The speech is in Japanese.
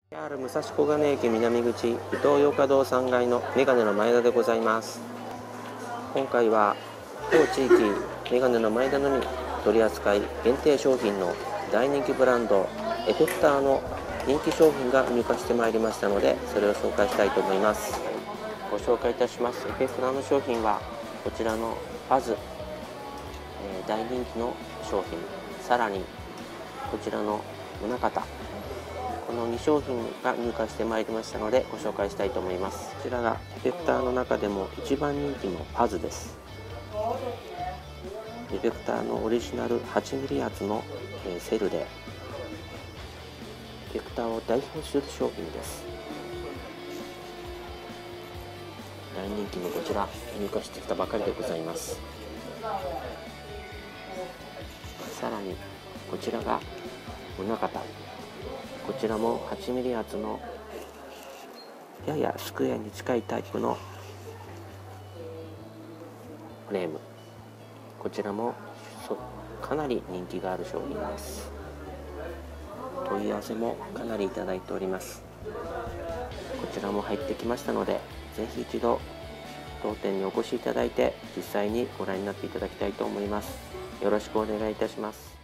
JR 武蔵小金駅南口伊東洋華堂3階のメガネの前田でございます。今回は当地域メガネの前田のみ取り扱い限定商品の大人気ブランドエフェクターの人気商品が入荷してまいりましたので、それを紹介したいと思います。ご紹介いたしますエフェクターの商品はこちらのファズ、大人気の商品、さらにこちらの宗像、この2商品が入荷してまいりましたのでご紹介したいと思います。こちらがエフェクターの中でも一番人気のファズです。エフェクターのオリジナル 8mm 圧のセルでエフェクターを代表する商品です。大人気のこちら入荷してきたばかりでございます。さらにこちらが宗像、こちらも 8mm 圧のややスクエアに近いタイプのフレーム、こちらもかなり人気がある商品です。問い合わせもかなりいただいております。こちらも入ってきましたので、ぜひ一度当店にお越しいただいて実際にご覧になっていただきたいと思います。よろしくお願いいたします。